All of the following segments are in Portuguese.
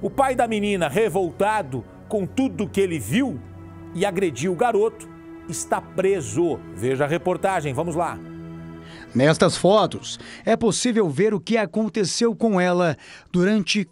O pai da menina, revoltado com tudo que ele viu e agrediu o garoto, está preso. Veja a reportagem, vamos lá. Nestas fotos, é possível ver o que aconteceu com ela durante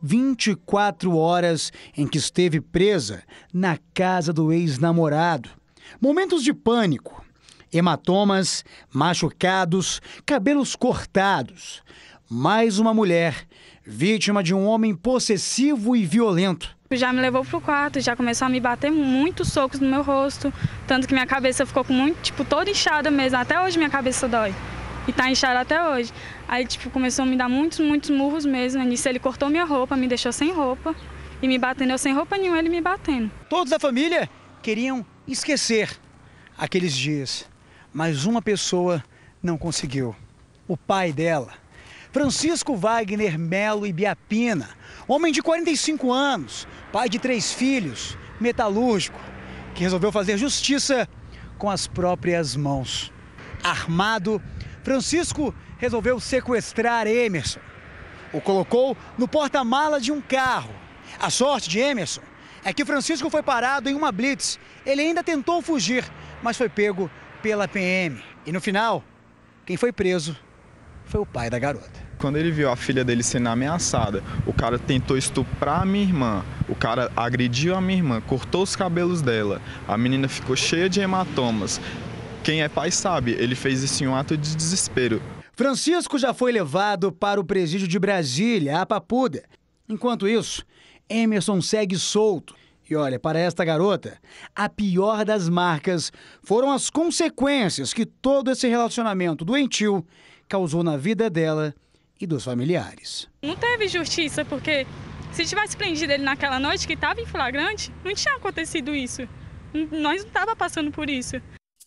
24 horas em que esteve presa na casa do ex-namorado. Momentos de pânico, hematomas, machucados, cabelos cortados. Mais uma mulher, vítima de um homem possessivo e violento. Já me levou pro quarto, já começou a me bater muitos socos no meu rosto, tanto que minha cabeça ficou com muito, toda inchada mesmo. Até hoje minha cabeça dói. E tá inchada até hoje. Aí, começou a me dar muitos murros mesmo. Nisso ele cortou minha roupa, me deixou sem roupa. E me batendo, eu sem roupa nenhuma, ele me batendo. Todos da família queriam esquecer aqueles dias. Mas uma pessoa não conseguiu. O pai dela, Francisco Wagner Melo Ibiapina, homem de 45 anos, pai de 3 filhos, metalúrgico, que resolveu fazer justiça com as próprias mãos. Armado, Francisco resolveu sequestrar Emerson. O colocou no porta-mala de um carro. A sorte de Emerson é que Francisco foi parado em uma blitz. Ele ainda tentou fugir, mas foi pego pela PM. E no final, quem foi preso foi o pai da garota. Quando ele viu a filha dele sendo ameaçada, o cara tentou estuprar a minha irmã, o cara agrediu a minha irmã, cortou os cabelos dela, a menina ficou cheia de hematomas. Quem é pai sabe, ele fez isso em um ato de desespero. Francisco já foi levado para o presídio de Brasília, a Papuda. Enquanto isso, Emerson segue solto. E olha, para esta garota, a pior das marcas foram as consequências que todo esse relacionamento doentio causou na vida dela e dos familiares. Não teve justiça, porque se tivesse prendido ele naquela noite que estava em flagrante, não tinha acontecido isso. Nós não estávamos passando por isso.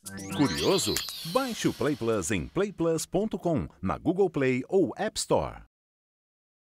Curioso? Baixe o Play Plus em playplus.com, na Google Play ou App Store.